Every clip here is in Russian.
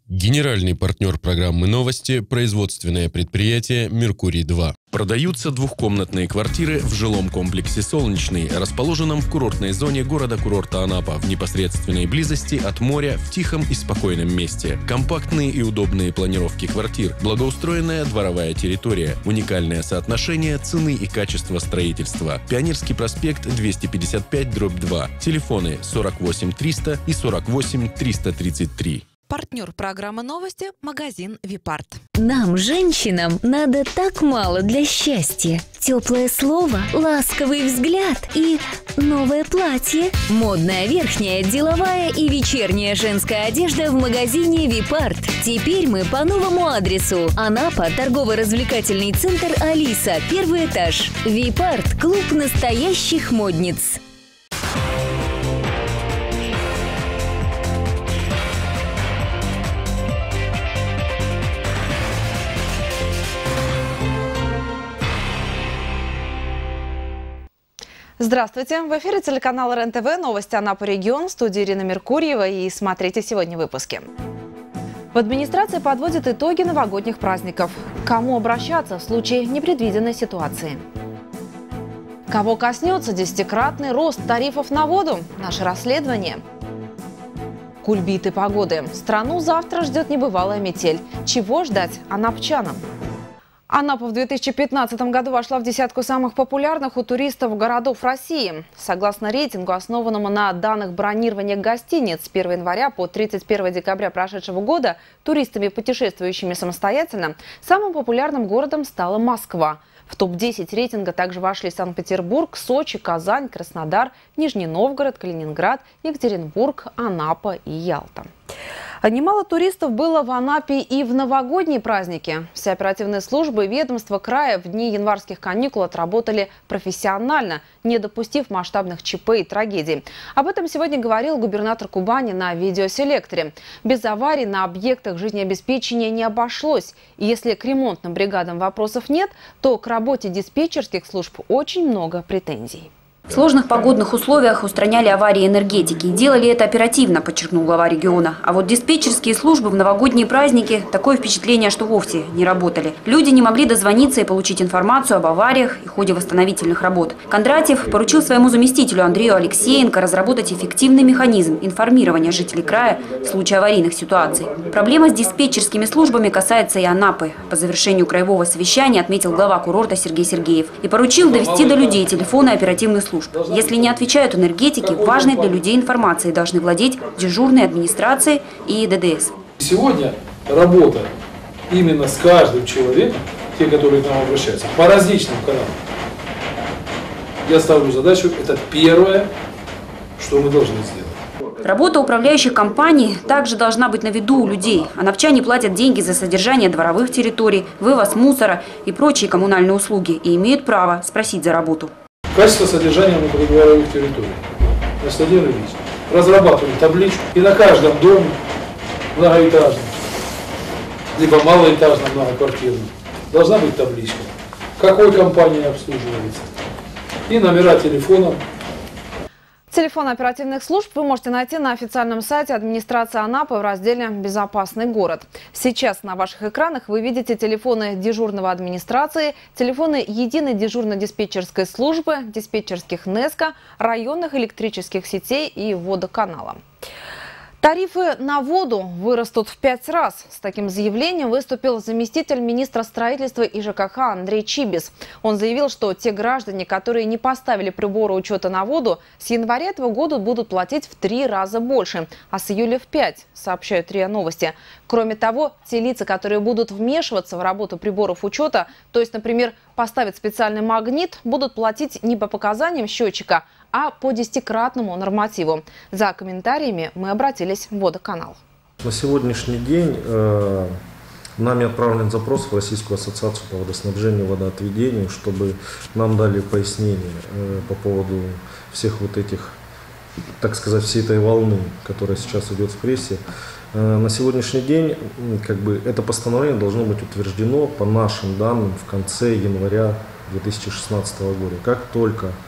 Генеральный партнер программы «Новости» – производственное предприятие «Меркурий-2». Продаются двухкомнатные квартиры в жилом комплексе «Солнечный», расположенном в курортной зоне города-курорта Анапа, в непосредственной близости от моря, в тихом и спокойном месте. Компактные и удобные планировки квартир, благоустроенная дворовая территория, уникальное соотношение цены и качества строительства. Пионерский проспект 255/2. Телефоны 48 300 и 48 333. Партнер программы «Новости» – магазин «Випарт». Нам, женщинам, надо так мало для счастья. Теплое слово, ласковый взгляд и новое платье. Модная верхняя, деловая и вечерняя женская одежда в магазине «Випарт». Теперь мы по новому адресу. Анапа, торгово-развлекательный центр «Алиса», 1-й этаж. «Випарт» – клуб настоящих модниц. Здравствуйте! В эфире телеканала РЕН-ТВ, новости Анапа регион, в студии Ирина Меркурьева, и смотрите сегодня в выпуске. В администрации подводят итоги новогодних праздников. К кому обращаться в случае непредвиденной ситуации? Кого коснется 10-кратный рост тарифов на воду? Наше расследование. Кульбиты погоды. Страну завтра ждет небывалая метель. Чего ждать анапчанам? Анапа в 2015 году вошла в десятку самых популярных у туристов городов России. Согласно рейтингу, основанному на данных бронирования гостиниц с 1 января по 31 декабря прошедшего года, туристами, путешествующими самостоятельно, самым популярным городом стала Москва. В топ-10 рейтинга также вошли Санкт-Петербург, Сочи, Казань, Краснодар, Нижний Новгород, Калининград, Екатеринбург, Анапа и Ялта. Немало туристов было в Анапе и в новогодние праздники. Все оперативные службы и ведомства края в дни январских каникул отработали профессионально, не допустив масштабных ЧП и трагедий. Об этом сегодня говорил губернатор Кубани на видеоселекторе. Без аварий на объектах жизнеобеспечения не обошлось. И если к ремонтным бригадам вопросов нет, то к работе диспетчерских служб очень много претензий. В сложных погодных условиях устраняли аварии энергетики. Делали это оперативно, подчеркнул глава региона. А вот диспетчерские службы в новогодние праздники – такое впечатление, что вовсе не работали. Люди не могли дозвониться и получить информацию об авариях и ходе восстановительных работ. Кондратьев поручил своему заместителю Андрею Алексеенко разработать эффективный механизм информирования жителей края в случае аварийных ситуаций. Проблема с диспетчерскими службами касается и Анапы. По завершению краевого совещания отметил глава курорта Сергей Сергеев и поручил довести до людей телефоны оперативных служб. Если не отвечают энергетики, важной для людей информацией должны владеть дежурные администрации и ДДС. Сегодня работа именно с каждым человеком, те, которые к нам обращаются, по различным каналам. Я ставлю задачу, это первое, что мы должны сделать. Работа управляющих компаний также должна быть на виду у людей. Анапчане платят деньги за содержание дворовых территорий, вывоз мусора и прочие коммунальные услуги и имеют право спросить за работу. Качество содержания внутридворовых территорий. Господин Ильич, разрабатываем табличку, и на каждом доме многоэтажном, либо малоэтажном, многоквартирном, должна быть табличка, какой компанией обслуживается, и номера телефонов. Телефон оперативных служб вы можете найти на официальном сайте администрации Анапы в разделе «Безопасный город». Сейчас на ваших экранах вы видите телефоны дежурного администрации, телефоны единой дежурно-диспетчерской службы, диспетчерских НЭСКО, районных электрических сетей и водоканала. Тарифы на воду вырастут в 5 раз. С таким заявлением выступил заместитель министра строительства и ЖКХ Андрей Чибис. Он заявил, что те граждане, которые не поставили приборы учета на воду, с января этого года будут платить в 3 раза больше, а с июля в 5, сообщают РИА Новости. Кроме того, те лица, которые будут вмешиваться в работу приборов учета, то есть, например, поставить специальный магнит, будут платить не по показаниям счетчика, а по 10-кратному нормативу. За комментариями мы обратились в водоканал. На сегодняшний день нами отправлен запрос в Российскую ассоциацию по водоснабжению и водоотведению, чтобы нам дали пояснение по поводу всех вот этих, так сказать, всей этой волны, которая сейчас идет в прессе. На сегодняшний день это постановление должно быть утверждено по нашим данным в конце января 2016 года. Как только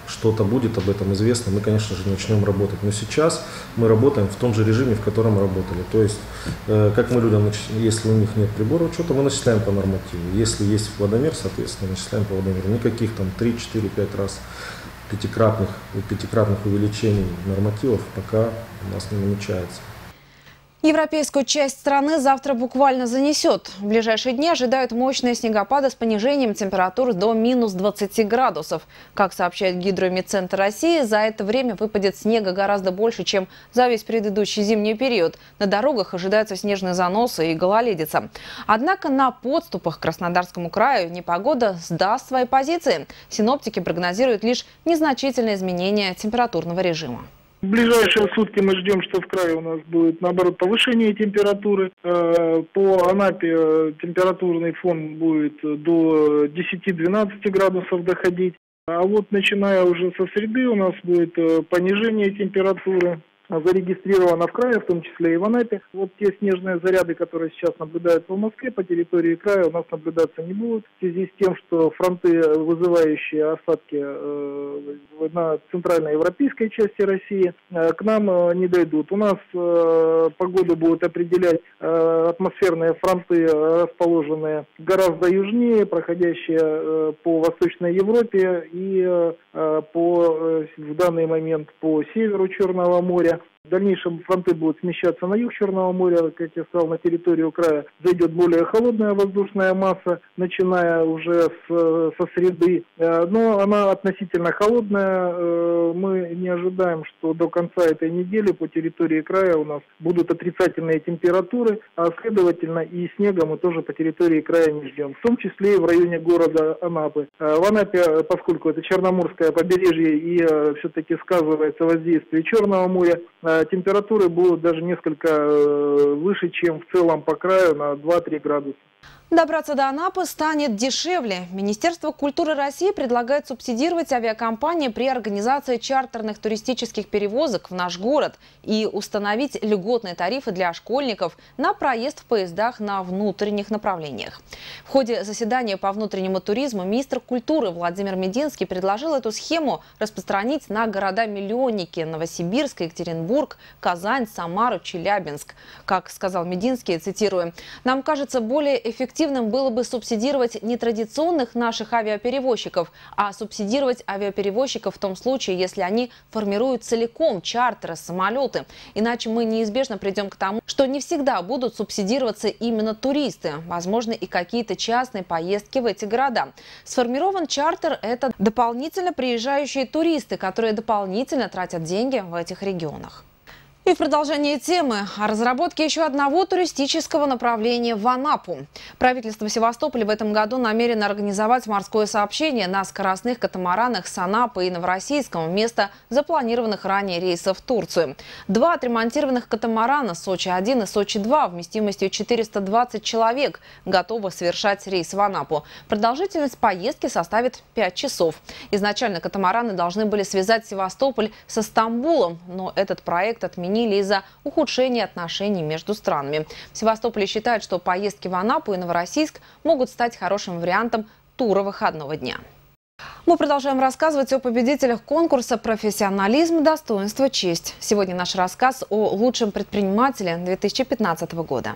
что-то будет об этом известно, мы, конечно же, начнем работать. Но сейчас мы работаем в том же режиме, в котором работали. То есть, как мы людям, если у них нет прибора учета, мы начисляем по нормативу. Если есть водомер, соответственно, начисляем по водомеру. Никаких там 3, 4, 5 раз пятикратных увеличений нормативов пока у нас не намечается. Европейскую часть страны завтра буквально занесет. В ближайшие дни ожидают мощные снегопады с понижением температур до минус 20 градусов. Как сообщает Гидромедцентр России, за это время выпадет снега гораздо больше, чем за весь предыдущий зимний период. На дорогах ожидаются снежные заносы и гололедица. Однако на подступах к Краснодарскому краю непогода сдаст свои позиции. Синоптики прогнозируют лишь незначительное изменение температурного режима. В ближайшие сутки мы ждем, что в крае у нас будет, наоборот, повышение температуры. По Анапе температурный фон будет до 10-12 градусов доходить. А вот начиная уже со среды у нас будет понижение температуры. Зарегистрировано в крае, в том числе и в Анапе. Вот те снежные заряды, которые сейчас наблюдаются в Москве, по территории края у нас наблюдаться не будут. В связи с тем, что фронты, вызывающие осадки на центральноевропейской части России, к нам не дойдут. У нас погоду будут определять атмосферные фронты, расположенные гораздо южнее, проходящие по Восточной Европе и в данный момент по северу Черного моря. В дальнейшем фронты будут смещаться на юг Черного моря, как я сказал, на территорию края зайдет более холодная воздушная масса, начиная уже со среды, но она относительно холодная. Мы не ожидаем, что до конца этой недели по территории края у нас будут отрицательные температуры, а следовательно и снега мы тоже по территории края не ждем, в том числе и в районе города Анапы. В Анапе, поскольку это Черноморское побережье и все-таки сказывается воздействие Черного моря, температуры будут даже несколько выше, чем в целом по краю, на 2-3 градуса. Добраться до Анапы станет дешевле. Министерство культуры России предлагает субсидировать авиакомпании при организации чартерных туристических перевозок в наш город и установить льготные тарифы для школьников на проезд в поездах на внутренних направлениях. В ходе заседания по внутреннему туризму министр культуры Владимир Мединский предложил эту схему распространить на города-миллионники Новосибирск, Екатеринбург, Казань, Самару, Челябинск. Как сказал Мединский, цитирую, «Нам кажется более эффективным было бы субсидировать не традиционных наших авиаперевозчиков, а субсидировать авиаперевозчиков в том случае, если они формируют целиком чартеры, самолеты. Иначе мы неизбежно придем к тому, что не всегда будут субсидироваться именно туристы, возможно, и какие-то частные поездки в эти города. Сформирован чартер – это дополнительно приезжающие туристы, которые дополнительно тратят деньги в этих регионах». И в продолжение темы о разработке еще одного туристического направления в Анапу. Правительство Севастополя в этом году намерено организовать морское сообщение на скоростных катамаранах с Анапы и Новороссийском вместо запланированных ранее рейсов в Турцию. Два отремонтированных катамарана «Сочи-1» и «Сочи-2» вместимостью 420 человек готовы совершать рейс в Анапу. Продолжительность поездки составит 5 часов. Изначально катамараны должны были связать Севастополь со Стамбулом, но этот проект отменили из-за ухудшения отношений между странами. В Севастополе считают, что поездки в Анапу и Новороссийск могут стать хорошим вариантом тура выходного дня. Мы продолжаем рассказывать о победителях конкурса «Профессионализм, достоинство, честь». Сегодня наш рассказ о лучшем предпринимателе 2015 года.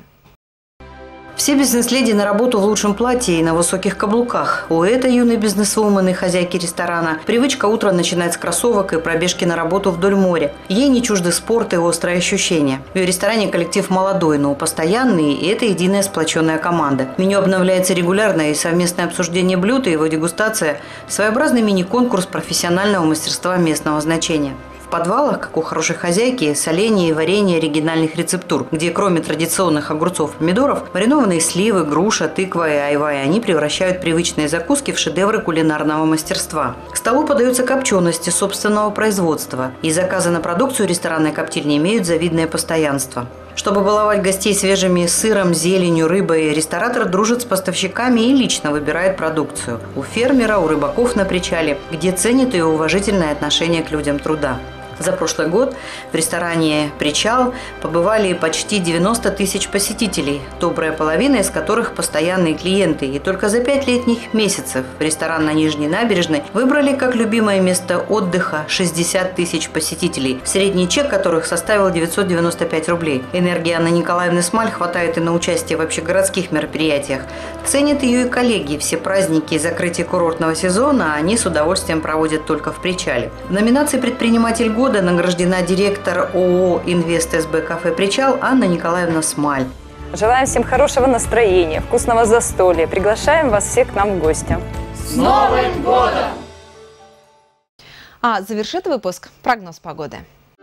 Все бизнес-леди на работу в лучшем платье и на высоких каблуках. У этой юной бизнес-вумен и хозяйки ресторана привычка утро начинать с кроссовок и пробежки на работу вдоль моря. Ей не чужды спорт и острые ощущения. В ее ресторане коллектив молодой, но постоянный, и это единая сплоченная команда. Меню обновляется регулярно, и совместное обсуждение блюд и его дегустация – своеобразный мини-конкурс профессионального мастерства местного значения. В подвалах, как у хорошей хозяйки, соление и варенье оригинальных рецептур, где кроме традиционных огурцов и помидоров, маринованные сливы, груша, тыква и айва, и они превращают привычные закуски в шедевры кулинарного мастерства. К столу подаются копчености собственного производства, и заказы на продукцию ресторанной коптильни имеют завидное постоянство. Чтобы баловать гостей свежими сыром, зеленью, рыбой, ресторатор дружит с поставщиками и лично выбирает продукцию. У фермера, у рыбаков на причале, где ценит и уважительное отношение к людям труда. За прошлый год в ресторане «Причал» побывали почти 90 тысяч посетителей, добрая половина из которых постоянные клиенты. И только за 5 летних месяцев ресторан на Нижней набережной выбрали как любимое место отдыха 60 тысяч посетителей, средний чек которых составил 995 рублей. Энергии Анны Николаевны Смаль хватает и на участие в общегородских мероприятиях. Ценят ее и коллеги. Все праздники и закрытие курортного сезона они с удовольствием проводят только в Причале. В номинации «Предприниматель года» награждена директор ООО «Инвест СБ Кафе Причал» Анна Николаевна Смаль. Желаем всем хорошего настроения, вкусного застолья. Приглашаем вас всех к нам в гости. С Новым годом! А завершит выпуск прогноз погоды.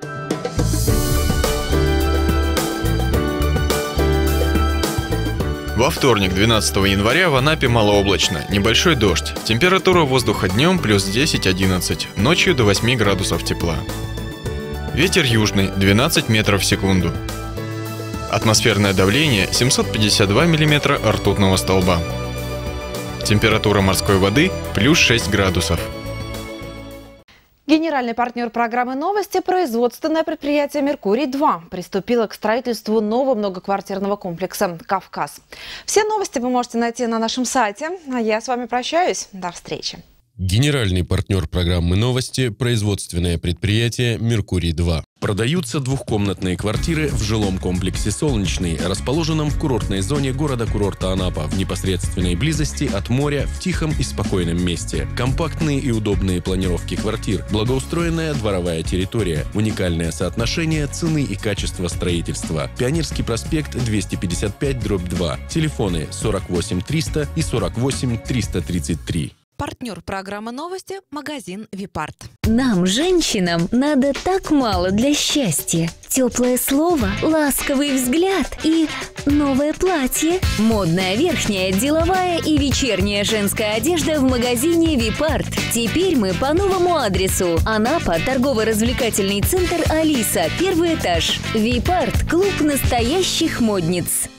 Во вторник, 12 января, в Анапе малооблачно, небольшой дождь. Температура воздуха днем плюс 10-11, ночью до 8 градусов тепла. Ветер южный 12 метров в секунду. Атмосферное давление 752 миллиметра ртутного столба. Температура морской воды плюс 6 градусов. Генеральный партнер программы «Новости» – производственное предприятие «Меркурий-2» приступило к строительству нового многоквартирного комплекса «Кавказ». Все новости вы можете найти на нашем сайте. А я с вами прощаюсь. До встречи. Генеральный партнер программы «Новости» – производственное предприятие «Меркурий-2». Продаются двухкомнатные квартиры в жилом комплексе «Солнечный», расположенном в курортной зоне города-курорта Анапа, в непосредственной близости от моря, в тихом и спокойном месте. Компактные и удобные планировки квартир, благоустроенная дворовая территория, уникальное соотношение цены и качества строительства. Пионерский проспект 255/2. Телефоны 48 300 и 48 333. Партнер программы «Новости» – магазин «Випарт». Нам, женщинам, надо так мало для счастья. Теплое слово, ласковый взгляд и новое платье. Модная верхняя, деловая и вечерняя женская одежда в магазине «Випарт». Теперь мы по новому адресу. Анапа, торгово-развлекательный центр «Алиса», 1-й этаж. «Випарт» – клуб настоящих модниц.